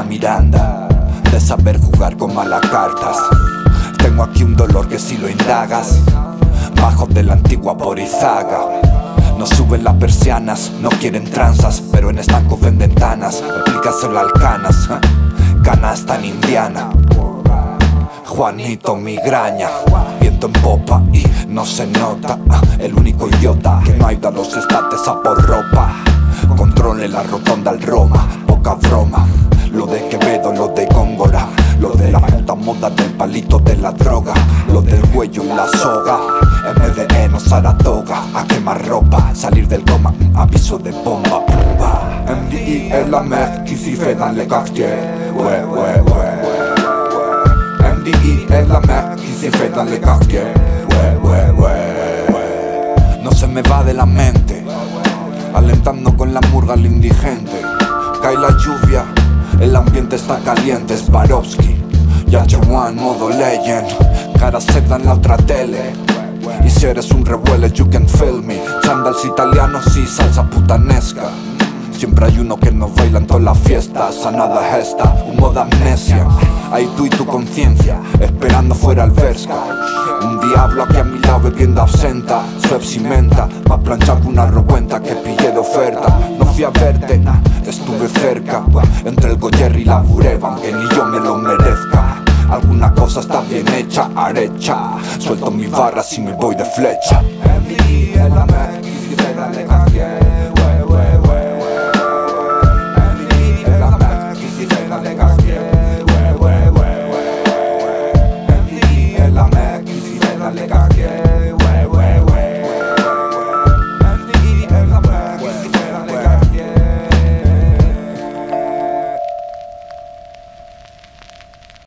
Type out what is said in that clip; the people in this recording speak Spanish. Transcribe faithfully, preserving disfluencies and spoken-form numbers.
Miranda, de saber jugar con malas cartas. Tengo aquí un dolor que si lo indagas, bajo de la antigua Borizaga. No suben las persianas, no quieren tranzas, pero en estancos venden tanas. Explícaselo al canas, canasta en Indiana. Juanito migraña, viento en popa y no se nota. El único idiota que no ha ido a los estates a por ropa. Controle la rotonda al Roma, poca broma. Lo de Quevedo, lo de Góngora, lo de la puta moda del palito de la droga, lo del cuello y la soga. M D E no Saratoga, a quemar ropa, salir del coma, aviso de bomba. M D I est la mer qui s'y fait dans les quartiers. Ouais, ouais, ouais. M D I est la mer qui s'y fait dans les quartiers. Ouais, ouais, ouais. No se me va de la mente, alentando con la murga al indigente. Cae la lluvia, el ambiente está caliente, es Swarovski. Y H uno modo legend, cara seda en la otra tele. Y si eres un revuele, you can feel me. Sandals italianos y salsa putanesca. Siempre hay uno que nos baila en todas las fiestas. A nada esta, humo de amnesia. Ahí tú y tu conciencia, esperando fuera el Berska. Un diablo aquí a mi lado bebiendo absenta. Suez y menta, más planchado que una recuenta que pillé de oferta. No fui a verte, estuve cerca, entre el Goyer y la Bureba, aunque ni yo me lo merezca. Alguna cosa está bien hecha, arecha. Suelto mis barras y me voy de flecha.